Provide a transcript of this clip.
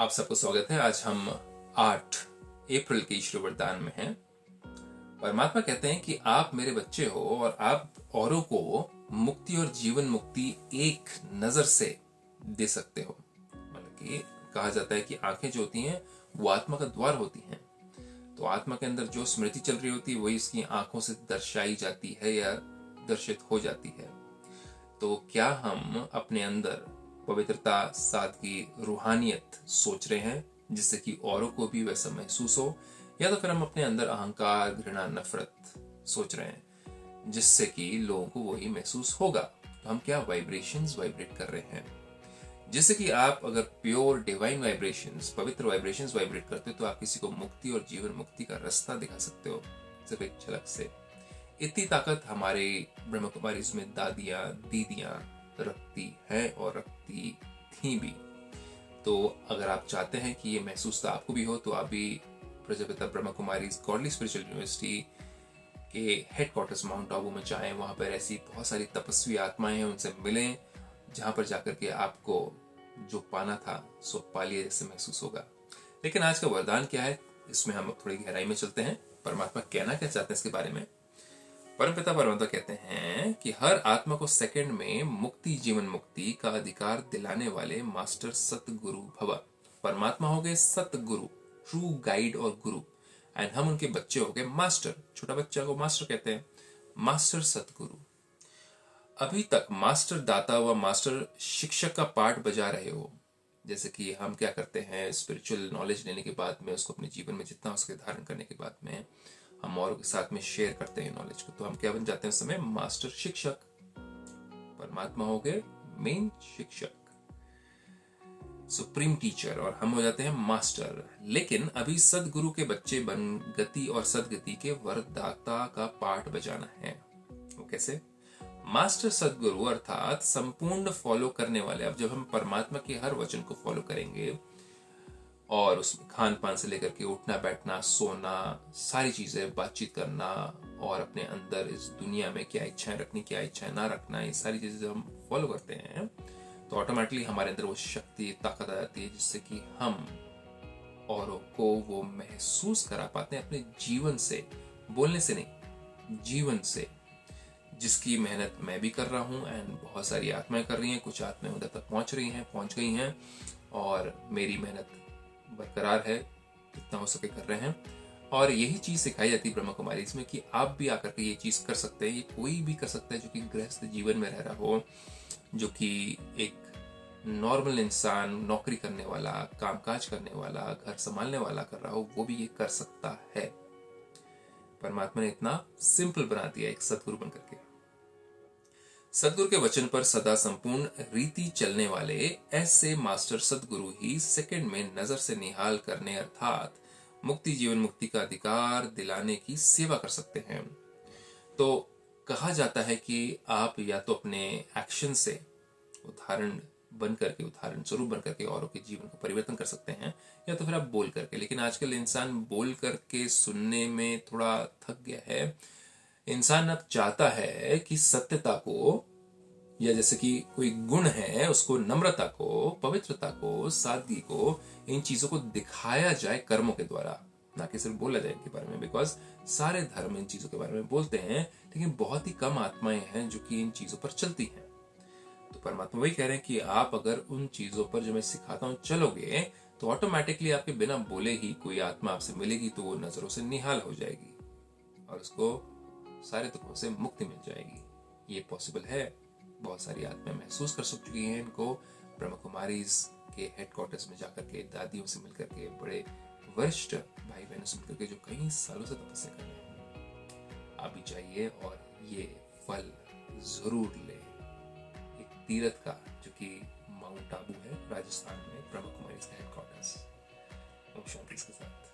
आप सबको स्वागत है। आज हम 8 अप्रैल के ईश्वर वरदान में हैं। परमात्मा कहते हैं कि आप मेरे बच्चे हो और आप औरों को मुक्ति और जीवन मुक्ति एक नजर से दे सकते हो। मतलब कि कहा जाता है कि आंखें जो होती हैं वो आत्मा का द्वार होती हैं। तो आत्मा के अंदर जो स्मृति चल रही होती है वही इसकी आंखों से दर्शाई जाती है या दर्शित हो जाती है। तो क्या हम अपने अंदर पवित्रता, सादगी, रूहानियत सोच रहे हैं जिससे कि औरों को भी वैसा महसूस हो, या तो फिर हम अपने अंदर अहंकार, घृणा, नफरत सोच रहे हैं जिससे कि लोगों को वही महसूस होगा। तो हम क्या वाइब्रेशंस वाइब्रेट कर रहे हैं, जिससे कि आप अगर प्योर डिवाइन वाइब्रेशंस, पवित्र वाइब्रेशंस वाइब्रेट करते हो तो आप किसी को मुक्ति और जीवन मुक्ति का रास्ता दिखा सकते हो सिर्फ एक झलक से। इतनी ताकत हमारे ब्रह्म कुमारी में दादियां, दीदियां रखती हैं और रखती थी भी। तो अगर आप चाहते हैं कि ये महसूस आपको भी हो तो आप भी Prajapita Brahma Kumari godly spiritual university के हेडक्वार्टर्स माउंट आबू में जाएं। वहां पर ऐसी बहुत सारी तपस्वी आत्माएं हैं, उनसे मिलें, जहां पर जाकर के आपको जो पाना था सो पा लिया जैसे महसूस होगा। लेकिन आज का वरदान क्या है, इसमें हम थोड़ी गहराई में चलते हैं। परमात्मा कहना क्या चाहते हैं इसके बारे में। परमपिता परमात्मा कहते हैं कि हर आत्मा को सेकंड में मुक्ति, जीवन मुक्ति का अधिकार दिलाने वाले मास्टर सतगुरु भव। परमात्मा हो गए सतगुरु, ट्रू गाइड और गुरु, एंड हम उनके बच्चे हो गए मास्टर। छोटा बच्चा को मास्टर कहते हैं, मास्टर सतगुरु। अभी तक मास्टर दाता व मास्टर शिक्षक का पार्ट बजा रहे हो। जैसे कि हम क्या करते हैं, स्पिरिचुअल नॉलेज लेने के बाद में उसको अपने जीवन में जितना हो सके धारण करने के बाद में हम और के साथ में शेयर करते हैं नॉलेज को। तो हम क्या बन जाते हैं उस समय, मास्टर शिक्षक। परमात्मा हो गए मेन शिक्षक, सुप्रीम टीचर, और हम हो जाते हैं मास्टर। लेकिन अभी सदगुरु के बच्चे बन गति और सदगति के वरदाता का पाठ बजाना है। वो कैसे? मास्टर सदगुरु अर्थात संपूर्ण फॉलो करने वाले। अब जब हम परमात्मा के हर वचन को फॉलो करेंगे और उसमें खान पान से लेकर के उठना, बैठना, सोना, सारी चीजें, बातचीत करना, और अपने अंदर इस दुनिया में क्या इच्छाएं रखनी, क्या इच्छाएं ना रखना, ये सारी चीजें जब हम फॉलो करते हैं तो ऑटोमेटिकली हमारे अंदर वो शक्ति, ताकत आ जाती है जिससे कि हम औरों को वो महसूस करा पाते हैं अपने जीवन से, बोलने से नहीं, जीवन से, जिसकी मेहनत मैं भी कर रहा हूं एंड बहुत सारी आत्माएं कर रही हैं। कुछ आत्माएं उधर तक पहुंच रही हैं, पहुंच गई हैं, और मेरी मेहनत बरकरार है, जितना हो सके कर रहे हैं। और यही चीज सिखाई जाती है ब्रह्म कुमारी इसमें कि आप भी आकर के ये चीज कर सकते हैं। ये कोई भी कर सकता है जो कि गृहस्थ जीवन में रह रहा हो, जो कि एक नॉर्मल इंसान, नौकरी करने वाला, कामकाज करने वाला, घर संभालने वाला कर रहा हो, वो भी ये कर सकता है। परमात्मा ने इतना सिंपल बना दिया एक सदगुरु बनकर के। सदगुरु के वचन पर सदा संपूर्ण रीति चलने वाले ऐसे मास्टर सदगुरु ही सेकंड में नजर से निहाल करने अर्थात मुक्ति, जीवन मुक्ति का अधिकार दिलाने की सेवा कर सकते हैं। तो कहा जाता है कि आप या तो अपने एक्शन से उदाहरण बन करके, उदाहरण स्वरूप बन करके औरों के जीवन को परिवर्तन कर सकते हैं, या तो फिर आप बोल करके। लेकिन आजकल इंसान बोल करके सुनने में थोड़ा थक गया है। इंसान अब चाहता है कि सत्यता को, या जैसे कि कोई गुण है उसको, नम्रता को, पवित्रता को, सादगी को, इन चीजों को दिखाया जाए कर्मों के द्वारा, ना कि सिर्फ बोला जाए इनके बारे में। बिकॉज सारे धर्म इन चीजों के बारे में बोलते हैं, लेकिन बहुत ही कम आत्माएं हैं जो कि इन चीजों पर चलती हैं। तो परमात्मा वही कह रहे हैं कि आप अगर उन चीजों पर जो मैं सिखाता हूं चलोगे तो ऑटोमेटिकली आपके बिना बोले ही कोई आत्मा आपसे मिलेगी, तो वो नजरों से निहाल हो जाएगी और उसको सारे दुखों से मुक्ति मिल जाएगी। ये पॉसिबल है। बहुत सारी आत्माएं महसूस कर चुकी हैं इनको। ब्रह्म कुमारीज के हेडक्वार्टर्स में जाकर के, दादियों से मिलकर के, बड़े वरिष्ठ भाई बहनों से मिलकर के, जो कई सालों से तपस्या कर रहे हैं। आप भी जाइए और ये फल जरूर ले। एक तीर्थ का जो कि माउंट आबू है राजस्थान में, ब्रह्म कुमारीज का हेडक्वार्टर्स। ओम शांति के साथ।